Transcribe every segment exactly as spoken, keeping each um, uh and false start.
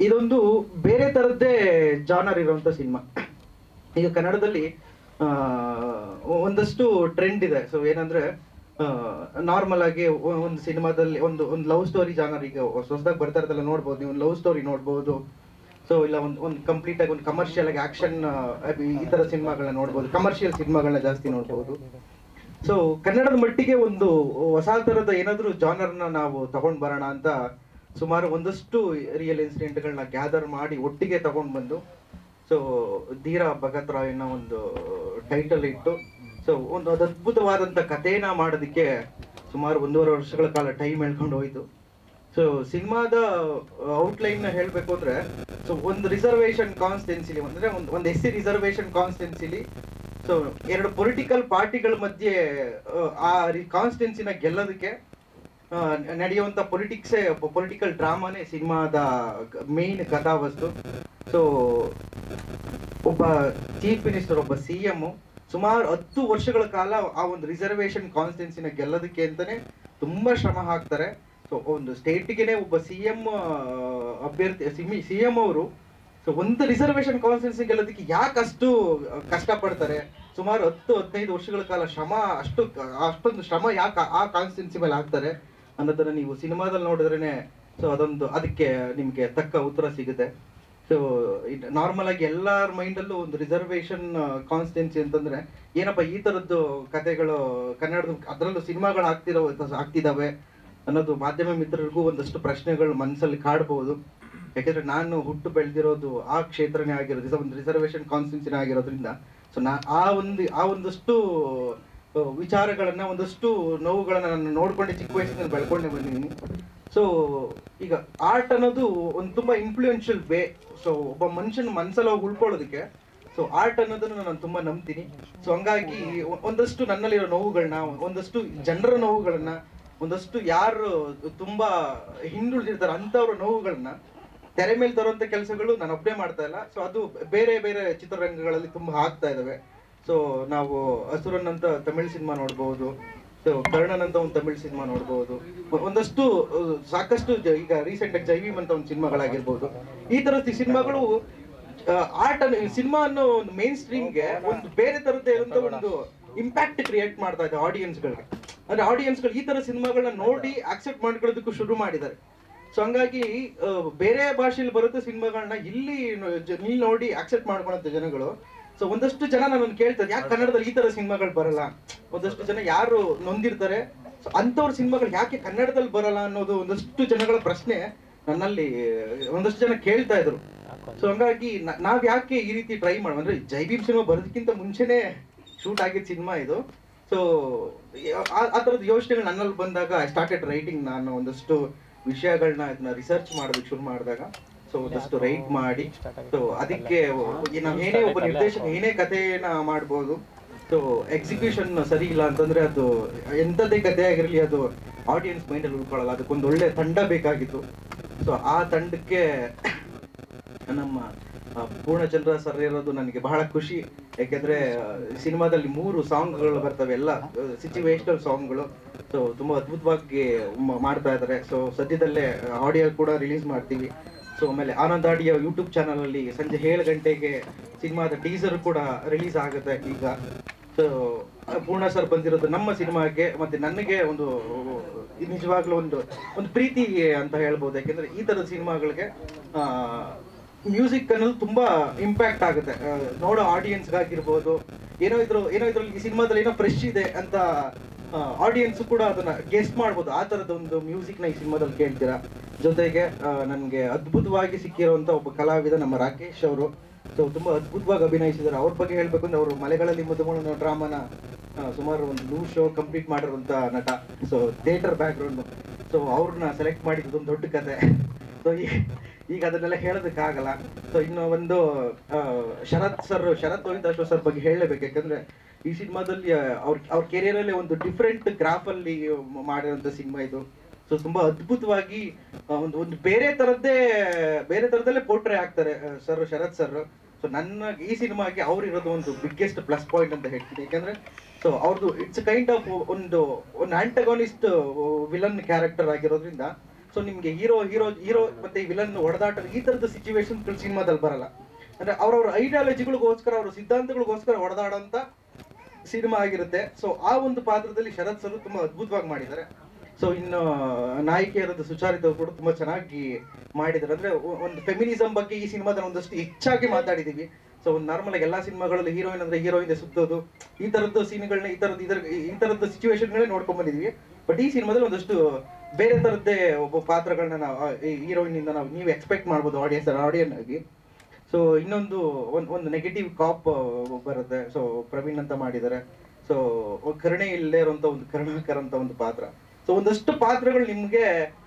ಇದೊಂದು ಬೇರೆ ತರದ್ದೇ ಜಾನರ್ ಇರುವಂತ ಸಿನಿಮಾ. ಈಗ ಕನ್ನಡದಲ್ಲಿ ಒಂದಷ್ಟು ಟ್ರೆಂಡ್ ಇದೆ. ಸೊ ಏನಂದ್ರೆ ನಾರ್ಮಲ್ ಆಗಿ ಒಂದು ಸಿನಿಮಾದಲ್ಲಿ ಒಂದು ಒಂದು ಲವ್ ಸ್ಟೋರಿ ಜಾನರ್ ಈಗ ಹೊಸದಾಗಿ ಬರ್ತಾ ಇರೋದೆಲ್ಲ ನೋಡ್ಬೋದು ನೀವು. ಲವ್ ಸ್ಟೋರಿ ನೋಡ್ಬೋದು. ಸೊ ಇಲ್ಲ ಒಂದು ಒಂದು ಕಂಪ್ಲೀಟ್ ಆಗಿ ಒಂದು ಕಮರ್ಷಿಯಲ್ ಆಗಿ ಆಕ್ಷನ್ ಈ ತರ ಸಿನಿಮಾಗಳನ್ನ ನೋಡ್ಬೋದು. ಕಮರ್ಷಿಯಲ್ ಸಿನಿಮಾಗಳನ್ನ ಜಾಸ್ತಿ ನೋಡ್ಬೋದು. ಸೊ ಕನ್ನಡದ ಮಟ್ಟಿಗೆ ಒಂದು ಹೊಸ ತರದ ಏನಾದ್ರು ಜಾನರ್ನ ನಾವು ತಗೊಂಡ್ ಬರೋಣ ಅಂತ ಸುಮಾರು ಒಂದಷ್ಟು ರಿಯಲ್ ಇನ್ಸಿಡೆಂಟ್ಗಳನ್ನ ಗ್ಯಾದರ್ ಮಾಡಿ ಒಟ್ಟಿಗೆ ತಗೊಂಡ್ ಬಂದು ಸೊ ಧೀರ ಭಗತ್ ರಾಯ್ ಅನ್ನೋ ಒಂದು ಟೈಟಲ್ ಇಟ್ಟು ಸೊ ಒಂದು ಅದು ಅದ್ಭುತವಾದಂಥ ಕಥೆನ ಮಾಡೋದಕ್ಕೆ ಸುಮಾರು ಒಂದೂವರೆ ವರ್ಷಗಳ ಕಾಲ ಟೈಮ್ ಹೇಳ್ಕೊಂಡು ಹೋಯ್ತು. ಸೊ ಸಿನಿಮಾದ ಔಟ್ಲೈನ್ ಹೇಳಬೇಕು ಅಂದ್ರೆ ಸೊ ಒಂದು ರಿಸರ್ವೇಷನ್ ಕಾನ್ಸ್ಟೆನ್ಸಿಲಿ ಅಂದ್ರೆ ಒಂದು ಒಂದು ಎಸ್ ಸಿ ರಿಸರ್ವೇಷನ್ ಕಾನ್ಸ್ಟೆನ್ಸಿಲಿ ಸೊ ಎರಡು ಪೊಲಿಟಿಕಲ್ ಪಾರ್ಟಿಗಳ ಮಧ್ಯೆ ಆ ಕಾನ್ಸ್ಟೆನ್ಸಿನ ಗೆಲ್ಲೋದಕ್ಕೆ ನಡೆಯುವಂತ ಪೊಲಿಟಿಕ್ಸೇ ಪೊಲಿಟಿಕಲ್ ಡ್ರಾಮಾನೇ ಸಿನಿಮಾದ ಮೇನ್ ಕಥಾವಸ್ತು. ಸೊ ಒಬ್ಬ ಚೀಫ್ ಮಿನಿಸ್ಟರ್, ಒಬ್ಬ ಸಿ ಎಂ ಸುಮಾರು ಹತ್ತು ವರ್ಷಗಳ ಕಾಲ ಆ ಒಂದು ರಿಸರ್ವೇಷನ್ ಕಾನ್ಸ್ಟೆನ್ಸಿನ ಗೆಲ್ಲೋದಕ್ಕೆ ಅಂತಾನೆ ತುಂಬಾ ಶ್ರಮ ಹಾಕ್ತಾರೆ. ಸೊ ಒಂದು ಸ್ಟೇಟ್ಗೆನೆ ಒಬ್ಬ ಸಿ ಎಂ ಅಭ್ಯರ್ಥಿ ಸಿ ಎಂ ಅವರು ಸೊ ಒಂದು ರಿಸರ್ವೇಷನ್ ಕಾನ್ಸ್ಟೆನ್ಸಿ ಗೆಲ್ಲೋದಕ್ಕೆ ಯಾಕೆ ಅಷ್ಟು ಕಷ್ಟಪಡ್ತಾರೆ, ಸುಮಾರು ಹತ್ತು ಹದಿನೈದು ವರ್ಷಗಳ ಕಾಲ ಶ್ರಮ ಅಷ್ಟು ಅಷ್ಟೊಂದು ಶ್ರಮ ಯಾಕೆ ಆ ಕಾನ್ಸ್ಟೆನ್ಸಿ ಮೇಲೆ ಹಾಕ್ತಾರೆ ಅನ್ನೋದನ್ನ ನೀವು ಸಿನಿಮಾದಲ್ಲಿ ನೋಡಿದ್ರೇನೆ ಸೊ ಅದೊಂದು ಅದಕ್ಕೆ ನಿಮ್ಗೆ ತಕ್ಕ ಉತ್ತರ ಸಿಗುತ್ತೆ. ಸೊ ನಾರ್ಮಲ್ ಆಗಿ ಎಲ್ಲರ ಮೈಂಡಲ್ಲೂ ಒಂದು ರಿಸರ್ವೇಷನ್ ಕಾನ್ಸ್ಟೆನ್ಸಿ ಅಂತಂದ್ರೆ ಏನಪ್ಪ ಈ ತರದ್ದು ಕಥೆಗಳು ಕನ್ನಡದ ಅದರಲ್ಲೂ ಸಿನಿಮಾಗಳು ಆಗ್ತಿರೋ ಆಗ್ತಿದಾವೆ ಅನ್ನೋದು ಮಾಧ್ಯಮ ಮಿತ್ರರಿಗೂ ಒಂದಷ್ಟು ಪ್ರಶ್ನೆಗಳು ಮನಸ್ಸಲ್ಲಿ ಕಾಡ್ಬೋದು. ಯಾಕೆಂದ್ರೆ ನಾನು ಹುಟ್ಟು ಬೆಳೆದಿರೋದು ಆ ಕ್ಷೇತ್ರನೇ ಆಗಿರೋದು, ಒಂದು ರಿಸರ್ವೇಷನ್ ಕಾನ್ಸ್ಟೆನ್ಸಿನೇ ಆಗಿರೋದ್ರಿಂದ ಸೊ ನಾ ಆ ಒಂದು ಆ ಒಂದಷ್ಟು ವಿಚಾರಗಳನ್ನ ಒಂದಷ್ಟು ನೋವುಗಳನ್ನ ನಾನು ನೋಡ್ಕೊಂಡೆ ಚಿಕ್ಕ ವಯಸ್ಸಿನಲ್ಲಿ ಬೆಳ್ಕೊಂಡೆ ಬಂದಿದ್ದೀನಿ. ಸೊ ಈಗ ಆರ್ಟ್ ಅನ್ನೋದು ಒಂದು ತುಂಬಾ ಇನ್ಫ್ಲೂಯೆನ್ಷಿಯಲ್ ವೇ. ಸೊ ಒಬ್ಬ ಮನುಷ್ಯನ ಮನಸ್ಸಲ್ಲಿ ಹೋಗಿ ಉಳ್ಕೊಳ್ಳೋದಕ್ಕೆ ಸೊ ಆರ್ಟ್ ಅನ್ನೋದನ್ನ ನಾನು ತುಂಬಾ ನಂಬ್ತೀನಿ. ಸೊ ಹಂಗಾಗಿ ಒಂದಷ್ಟು ನನ್ನಲ್ಲಿರೋ ನೋವುಗಳನ್ನ, ಒಂದಷ್ಟು ಜನರ ನೋವುಗಳನ್ನ, ಒಂದಷ್ಟು ಯಾರು ತುಂಬಾ ಹಿಂದುಳಿದಿರ್ತಾರೆ ಅಂತವ್ರ ನೋವುಗಳನ್ನ ತೆರೆ ಮೇಲೆ ತರುವಂತ ಕೆಲಸಗಳು ನಾನು ಒಬ್ಬನೇ ಮಾಡ್ತಾ ಇಲ್ಲ. ಸೊ ಅದು ಬೇರೆ ಬೇರೆ ಚಿತ್ರರಂಗಗಳಲ್ಲಿ ತುಂಬಾ ಆಗ್ತಾ ಇದಾವೆ. ಸೊ ನಾವು ಅಸುರನ್ ಅಂತ ತಮಿಳ್ ಸಿನಿಮಾ ನೋಡ್ಬೋದು, ಸೊ ಕರ್ಣನ್ ಅಂತ ಒಂದು ತಮಿಳ್ ಸಿನಿಮಾ ನೋಡ್ಬೋದು, ಒಂದಷ್ಟು ಸಾಕಷ್ಟು ಈಗ ರೀಸೆಂಟ್ ಆಗಿ ಜೈವೀಮ್ ಅಂತ ಒಂದು ಸಿನಿಮಾಗಳಾಗಿರ್ಬೋದು. ಈ ತರದ ಸಿನಿಮಾಗಳು ಆರ್ಟ್ ಅನ್ನು ಸಿನಿಮಾ ಅನ್ನೋ ಒಂದು ಮೇನ್ ಸ್ಟ್ರೀಮ್ಗೆ ಒಂದು ಬೇರೆ ತರದ್ದೇ ಇರುವಂತ ಒಂದು ಇಂಪ್ಯಾಕ್ಟ್ ಕ್ರಿಯೇಟ್ ಮಾಡ್ತಾ ಇದೆ ಆಡಿಯನ್ಸ್ಗಳಿಗೆ. ಅಂದ್ರೆ ಆಡಿಯನ್ಸ್ಗಳು ಈ ತರ ಸಿನಿಮಾಗಳನ್ನ ನೋಡಿ ಆಕ್ಸೆಪ್ಟ್ ಮಾಡ್ಕೊಳ್ಳೋದಕ್ಕೂ ಶುರು ಮಾಡಿದ್ದಾರೆ. ಸೊ ಹಂಗಾಗಿ ಬೇರೆ ಭಾಷೆಯಲ್ಲಿ ಬರುತ್ತೆ ಸಿನಿಮಾಗಳನ್ನ ಇಲ್ಲಿ ಇಲ್ಲಿ ನೋಡಿ ಆಕ್ಸೆಪ್ಟ್ ಮಾಡ್ಕೊಳ್ಳೋ ಜನಗಳು. ಸೊ ಒಂದಷ್ಟು ಜನ ನನ್ನನ್ನು ಕೇಳ್ತಾರೆ ಯಾಕೆ ಕನ್ನಡದಲ್ಲಿ ಈ ತರ ಸಿನಿಮಾಗಳು ಬರಲ್ಲ, ಒಂದಷ್ಟು ಜನ ಯಾರು ನೊಂದಿರ್ತಾರೆ ಸೊ ಅಂಥವ್ರ ಸಿನಿಮಾಗಳು ಯಾಕೆ ಕನ್ನಡದಲ್ಲಿ ಬರಲ್ಲ ಅನ್ನೋದು ಒಂದಷ್ಟು ಜನಗಳ ಪ್ರಶ್ನೆ ನನ್ನಲ್ಲಿ ಒಂದಷ್ಟು ಜನ ಕೇಳ್ತಾ ಇದ್ರು. ಸೊ ಹಂಗಾಗಿ ನಾವ್ ಯಾಕೆ ಈ ರೀತಿ ಟ್ರೈ ಮಾಡುವ ಅಂದ್ರೆ ಜೈವೀಮ್ ಸಿನಿಮಾ ಬರೋದಕ್ಕಿಂತ ಮುಂಚೆನೆ ಶೂಟ್ ಆಗಿದ್ದ ಸಿನಿಮಾ ಇದು. ಸೊ ಆ ತರದ ಯೋಚನೆಗಳು ನನ್ನಲ್ಲಿ ಬಂದಾಗ ಐ ಸ್ಟಾರ್ಟೆಡ್ ರೈಟಿಂಗ್. ನಾನು ಒಂದಷ್ಟು ವಿಷಯಗಳನ್ನ ಇದನ್ನ ರಿಸರ್ಚ್ ಮಾಡೋದಕ್ಕೆ ಶುರು ಮಾಡಿದಾಗ ಸೊ ಒಂದಷ್ಟು ರೈಟ್ ಮಾಡಿ ಸೊ ಅದಕ್ಕೆ ನಾವು ಏನೇ ಒಬ್ಬ ನಿರ್ದೇಶಕ ಏನೇ ಕಥೆನ ಮಾಡ್ಬೋದು. ಸೊ ಎಕ್ಸಿಕ್ಯೂಷನ್ ಸರಿ ಇಲ್ಲ ಅಂತಂದ್ರೆ ಅದು ಎಂಥದ್ದೇ ಕಥೆ ಆಗಿರಲಿ ಅದು ಆಡಿಯನ್ಸ್ ಮೈಂಡಲ್ಲಿ ಉಳ್ಕೊಳ್ಳಲ್ಲ. ಅದಕ್ಕೊಂದು ಒಳ್ಳೆ ತಂಡ ಬೇಕಾಗಿತ್ತು. ಸೊ ಆ ತಂಡಕ್ಕೆ ನಮ್ಮ ಪೂರ್ಣಚಂದ್ರ ಸರ್ ಇರೋದು ನನಗೆ ಬಹಳ ಖುಷಿ. ಯಾಕೆಂದ್ರೆ ಸಿನಿಮಾದಲ್ಲಿ ಮೂರು ಸಾಂಗ್ಗಳು ಬರ್ತವೆ, ಎಲ್ಲ ಸಿಚುವೇಶನಲ್ ಸಾಂಗ್ಗಳು. ಸೊ ತುಂಬಾ ಅದ್ಭುತವಾಗಿ ಮಾಡ್ತಾ ಇದ್ದಾರೆ. ಸೊ ಸದ್ಯದಲ್ಲೇ ಆಡಿಯೋ ಕೂಡ ರಿಲೀಸ್ ಮಾಡ್ತೀವಿ. ಸೊ ಆಮೇಲೆ ಆನಂದ್ ಆಡಿಯೋ ಯೂಟ್ಯೂಬ್ ಚಾನಲ್ ಅಲ್ಲಿ ಸಂಜೆ ಏಳು ಗಂಟೆಗೆ ಸಿನಿಮಾದ ಟೀಸರ್ ಕೂಡ ರಿಲೀಸ್ ಆಗುತ್ತೆ ಈಗ. ಸೊ ಪೂರ್ಣ ಸರ್ ಬಂದಿರೋದು ನಮ್ಮ ಸಿನಿಮಾಗೆ ಮತ್ತೆ ನನಗೆ ಒಂದು ನಿಜವಾಗ್ಲೂ ಒಂದು ಒಂದು ಪ್ರೀತಿ ಅಂತ ಹೇಳ್ಬೋದು. ಯಾಕೆಂದ್ರೆ ಈ ತರದ ಸಿನಿಮಾಗಳಿಗೆ ಆ ಮ್ಯೂಸಿಕ್ ಅನ್ನೋದು ತುಂಬಾ ಇಂಪ್ಯಾಕ್ಟ್ ಆಗುತ್ತೆ ನೋಡೋ ಆಡಿಯನ್ಸ್ಗಾಗಿರ್ಬೋದು. ಏನೋ ಇದ್ರು ಏನೋ ಇದ್ರಲ್ಲಿ ಈ ಸಿನಿಮಾದಲ್ಲಿ ಏನೋ ಫ್ರೆಶ್ ಇದೆ ಅಂತ ಆಡಿಯನ್ಸ್ ಕೂಡ ಅದನ್ನ ಗೆಸ್ಟ್ ಮಾಡ್ಬೋದು. ಆ ತರದ ಒಂದು ಮ್ಯೂಸಿಕ್ ನ ಈ ಸಿನಿಮಾದಲ್ಲಿ ಕೇಳ್ತೀರಾ. ಜೊತೆಗೆ ನನ್ಗೆ ಅದ್ಭುತವಾಗಿ ಸಿಕ್ಕಿರುವಂತ ಒಬ್ಬ ಕಲಾವಿದ ನಮ್ಮ ರಾಕೇಶ್ ಅವರು. ಸೊ ತುಂಬಾ ಅದ್ಭುತವಾಗಿ ಅಭಿನಯಿಸಿದ್ದಾರೆ. ಅವ್ರ ಬಗ್ಗೆ ಹೇಳ್ಬೇಕು ಅಂದ್ರೆ ಅವರು ಮಲೆಗಳಲ್ಲಿ ಮಧುಮಣ ಡ್ರಾಮಾನ ಸುಮಾರು ಒಂದು ನೂರು ಶೋ ಕಂಪ್ಲೀಟ್ ಮಾಡಿರುವಂತ ನಟ. So theatre background. So ಅವ್ರನ್ನ ಸೆಲೆಕ್ಟ್ ಮಾಡಿದ್ದು ಒಂದು ದೊಡ್ಡ ಕತೆ. ಸೊ ಈಗ ಅದನ್ನೆಲ್ಲ ಹೇಳೋದಕ್ಕಾಗಲ್ಲ. ಸೊ ಇನ್ನು ಒಂದು ಶರತ್ ಸರ್ ಶರತ್ ಲೋಹಿತಾಶ್ವ ಸರ್ ಬಗ್ಗೆ ಹೇಳಲೇಬೇಕು. ಯಾಕಂದ್ರೆ ಈ ಸಿನಿಮಾದಲ್ಲಿ ಅವ್ರ ಅವ್ರ ಕೆರಿಯರ್ ಅಲ್ಲಿ ಒಂದು ಡಿಫ್ರೆಂಟ್ ಗ್ರಾಫ್ ಅಲ್ಲಿ ಮಾಡಿರೋಂಥ ಸಿನಿಮಾ ಇದು. ಸೊ ತುಂಬಾ ಅದ್ಭುತವಾಗಿ ಒಂದು ಒಂದು ಬೇರೆ ತರದ್ದೇ ಬೇರೆ ತರದಲ್ಲೇ ಪೋರ್ಟ್ರೇ ಆಗ್ತಾರೆ ಸರ್ ಶರತ್ ಸರ್. ಸೊ ನನ್ನ ಈ ಸಿನಿಮಾಗೆ ಅವ್ರು ಇರೋದು ಒಂದು ಬಿಗ್ಗೆಸ್ಟ್ ಪ್ಲಸ್ ಪಾಯಿಂಟ್ ಅಂತ ಹೇಳ್ತೀನಿ. ಯಾಕಂದ್ರೆ ಸೊ ಅವ್ರದ್ದು ಇಟ್ಸ್ ಕೈಂಡ್ ಆಫ್ ಒಂದು ಒಂದು ಆಂಟಗೋನಿಸ್ಟ್ ವಿಲನ್ ಕ್ಯಾರೆಕ್ಟರ್ ಆಗಿರೋದ್ರಿಂದ ಸೊ ನಿಮ್ಗೆ ಹೀರೋ ಹೀರೋ ಹೀರೋ ಮತ್ತೆ ವಿಲನ್ ಹೊಡೆದಾಟ ಈ ತರದ ಸಿಚುವೇಶನ್ ಸಿನಿಮಾದಲ್ಲಿ ಬರಲ್ಲ. ಅಂದ್ರೆ ಅವ್ರವ್ರ ಐಡಿಯಾಲಜಿಗಳಿಗೋಸ್ಕರ ಅವ್ರ ಸಿದ್ಧಾಂತಗಳಿಗೋಸ್ಕರ ಹೊಡೆದಾಡಂತ ಸಿನಿಮಾ ಆಗಿರುತ್ತೆ. ಸೊ ಆ ಒಂದು ಪಾತ್ರದಲ್ಲಿ ಶರತ್ ಸರ್ ತುಂಬಾ ಅದ್ಭುತವಾಗಿ ಮಾಡಿದ್ದಾರೆ. ಸೊ ಇನ್ನು ನಾಯಕಿಯರದ್ದು ಸುಚಾರಿತ ಕೂಡ ತುಂಬಾ ಚೆನ್ನಾಗಿ ಮಾಡಿದ್ದಾರೆ. ಅಂದ್ರೆ ಒಂದು ಫೆಮಿನಿಸಂ ಬಗ್ಗೆ ಈ ಸಿನಿಮಾದಲ್ಲಿ ಒಂದಷ್ಟು ಹೆಚ್ಚಾಗಿ ಮಾತಾಡಿದೀವಿ. ಸೊ ಒಂದು ನಾರ್ಮಲ್ ಆಗಿ ಎಲ್ಲಾ ಸಿನಿಮಾಗಳಲ್ಲಿ ಹೀರೋಯಿನ್ ಅಂದ್ರೆ ಹೀರೋಯಿನ್ ಸುತ್ತೋದು ಈ ತರದ್ದು ಸೀನ್ಗಳನ್ನ ಈ ತರದ್ದು ಇದರ ಈ ತರದ್ದು ಸಿಚುವೇಶನ್ಗಳೇ ನೋಡ್ಕೊಂಡ್ ಬಂದಿದೀವಿ. ಬಟ್ ಈ ಸಿನಿಮಾದಲ್ಲಿ ಒಂದಷ್ಟು ಬೇರೆ ತರದ್ದೇ ಒಬ್ಬ ಪಾತ್ರಗಳನ್ನ ನಾವು ಹೀರೋಯಿನ್ ಇಂದ ನಾವು ನೀವು ಎಕ್ಸ್ಪೆಕ್ಟ್ ಮಾಡ್ಬೋದು ಆಡಿಯನ್ಸ್ ಆಡಿಯನ್ ಆಗಿ. ಸೊ ಇನ್ನೊಂದು ಒಂದ್ ಒಂದು ನೆಗೆಟಿವ್ ಕಾಪ್ ಬರುತ್ತೆ. ಸೊ ಪ್ರವೀಣ್ ಅಂತ ಮಾಡಿದ್ದಾರೆ. ಸೊ ಕರುಣೆ ಇಲ್ಲದೆ ಇರುವಂತ ಒಂದು ಕರುಣಾಕರ ಅಂತ ಒಂದು ಪಾತ್ರ. ಸೊ ಒಂದಷ್ಟು ಪಾತ್ರಗಳು ನಿಮ್ಗೆ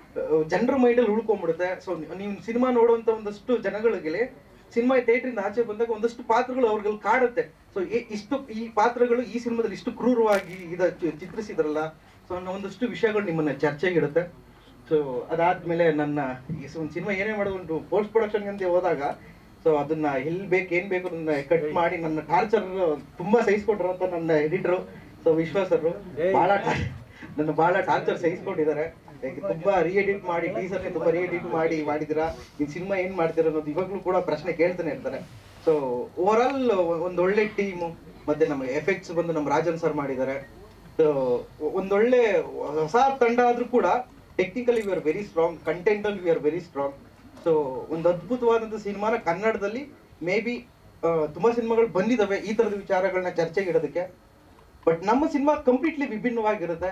ಜನರ ಮೈಂಡ್ ಅಲ್ಲಿ ಉಳ್ಕೊಂಡ್ಬಿಡುತ್ತೆ. ಸೊ ನೀವು ಸಿನಿಮಾ ನೋಡುವಂತ ಒಂದಷ್ಟು ಜನಗಳಿಗೆ ಸಿನಿಮಾ ಥಿಯೇಟರ್ ಇಂದ ಆಚೆ ಬಂದಾಗ ಒಂದಷ್ಟು ಪಾತ್ರಗಳು ಅವ್ರಿಗೆ ಕಾಡುತ್ತೆ. ಸೊ ಇಷ್ಟು ಈ ಪಾತ್ರಗಳು ಈ ಸಿನಿಮಾದಲ್ಲಿ ಇಷ್ಟು ಕ್ರೂರವಾಗಿ ಇದ ಚಿತ್ರಿಸಿದ್ರಲ್ಲ. ಸೊ ಅನ್ನೋ ಒಂದಷ್ಟು ವಿಷಯಗಳು ನಿಮ್ಮನ್ನ ಚರ್ಚೆಗೆ ಇಡುತ್ತೆ. ಸೊ ಅದಾದ್ಮೇಲೆ ನನ್ನ ಈ ಒಂದು ಸಿನಿಮಾ ಏನೇ ಮಾಡೋದು ಉಂಟು ಪೋಸ್ಟ್ ಪ್ರೊಡಕ್ಷನ್ ಅಂತ ಹೋದಾಗ ಸೊ ಅದನ್ನ ಎಲ್ಲಿ ಬೇಕು ಏನ್ ಬೇಕು ಅದನ್ನ ಕಟ್ ಮಾಡಿ ನನ್ನ ಟಾರ್ಚರ್ ತುಂಬಾ ಸಹಿಸ್ಕೊಂಡ್ರು ಅಂತ ನನ್ನ ಎಡಿಟರು ಸೊ ವಿಶ್ವಾಸರು ಬಹಳ ನನ್ನ ಬಹಳ ಟಾರ್ಚರ್ ಸಹಿಸ್ಕೊಂಡಿದ್ದಾರೆ. ತುಂಬಾ ರಿಎಡಿಟ್ ಮಾಡಿ ಟೀಸರ್ ತುಂಬಾ ರಿಎಡಿಟ್ ಮಾಡಿ ಮಾಡಿದಿರಾ ಈ ಸಿನಿಮಾ ಏನ್ ಮಾಡ್ತೀರಾ ಅನ್ನೋದು ಇವಾಗ್ಲೂ ಕೂಡ ಪ್ರಶ್ನೆ ಕೇಳ್ತಾನೆ ಇರ್ತಾರೆ. ಸೊ ಓವರ್ ಆಲ್ ಒಂದೊಳ್ಳೆ ಟೀಮು ಮತ್ತೆ ನಮ್ಮ ಎಫೆಕ್ಟ್ಸ್ ಬಂದು ನಮ್ಮ ರಾಜನ್ ಸರ್ ಮಾಡಿದ್ದಾರೆ. ಸೊ ಒಂದೊಳ್ಳೆ ಹೊಸ ತಂಡ ಆದ್ರೂ ಕೂಡ technically we are very strong, content ಅಲ್ಲಿ we are very strong. So ಒಂದು ಅದ್ಭುತವಾದಂತ ಸಿನಿಮಾನ ಕನ್ನಡದಲ್ಲಿ ಮೇ ಬಿ ತುಂಬಾ ಸಿನಿಮಾಗಳು ಬಂದಿದಾವೆ ಈ ತರದ ವಿಚಾರಗಳನ್ನ ಚರ್ಚೆಗೆ ಇಡೋದಕ್ಕೆ. ಬಟ್ ನಮ್ಮ ಸಿನಿಮಾ ಕಂಪ್ಲೀಟ್ಲಿ ವಿಭಿನ್ನವಾಗಿರುತ್ತೆ.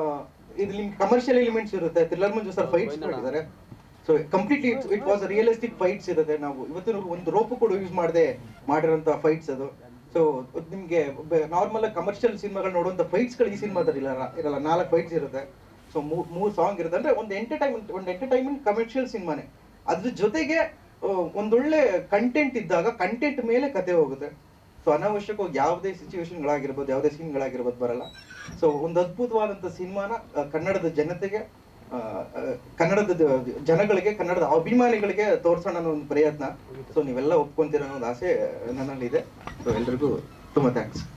ಇದು ನಿಮ್ಗೆ ಕಮರ್ಷಿಯಲ್ ಎಲಿಮೆಂಟ್ಸ್ ಇರುತ್ತೆ. ಥ್ರಿಲ್ಲರ್ ಮಂಜು ಸರ್ ಫೈಟ್ಸ್ ಮಾಡಿದ್ದಾರೆ. So completely it's it was realistic fights ಇರುತ್ತೆ. ನಾವು ಇವತ್ತು ಒಂದು ರೋಪ್ ಕೂಡ ಯೂಸ್ ಮಾಡದೆ ಮಾಡಿರೋಂಥ ಫೈಟ್ಸ್ ಅದು. ಸೊ ನಿಮ್ಗೆ ನಾರ್ಮಲ್ ಕಮರ್ಷಿಯಲ್ ಸಿನಿಮಾಗಳು ನೋಡುವಂತ ಫೈಟ್ಸ್ ಗಳು ಈ ಸಿನಿಮಾದಲ್ಲಿ ಇರಲ್ಲ ಇರಲ್ಲ ನಾಲ್ಕು ಫೈಟ್ಸ್ ಇರುತ್ತೆ. ಸೊ ಮೂರ್ ಸಾಂಗ್ ಇರುತ್ತೆ. ಅಂದ್ರೆ ಒಂದು ಎಂಟರ್ಟೈನ್ಮೆಂಟ್ ಒಂದು ಎಂಟರ್ಟೈನ್ಮೆಂಟ್ ಕಮರ್ಷಿಯಲ್ ಸಿನಿಮಾನೇ. ಅದ್ರ ಜೊತೆಗೆ ಒಂದೊಳ್ಳೆ ಕಂಟೆಂಟ್ ಇದ್ದಾಗ ಕಂಟೆಂಟ್ ಮೇಲೆ ಕತೆ ಹೋಗುತ್ತೆ. ಸೊ ಅನಾವಶ್ಯಕವಾಗಿ ಯಾವುದೇ ಸಿಚುವೇಶನ್ಗಳಾಗಿರ್ಬೋದು ಯಾವುದೇ ಸೀನ್ಗಳಾಗಿರ್ಬೋದು ಬರಲ್ಲ. ಸೊ ಒಂದು ಅದ್ಭುತವಾದಂಥ ಸಿನಿಮಾನ ಕನ್ನಡದ ಜನತೆಗೆ ಕನ್ನಡದ ಜನಗಳಿಗೆ ಕನ್ನಡದ ಅಭಿಮಾನಿಗಳಿಗೆ ತೋರಿಸೋಣ ಅನ್ನೋ ಒಂದು ಪ್ರಯತ್ನ. ಸೊ ನೀವೆಲ್ಲ ಒಪ್ಕೊಂತೀರ ಅನ್ನೋ ಒಂದು ಆಸೆ ನನ್ನಲ್ಲಿದೆ. ಸೊ ಎಲ್ರಿಗೂ ತುಂಬಾ ಥ್ಯಾಂಕ್ಸ್.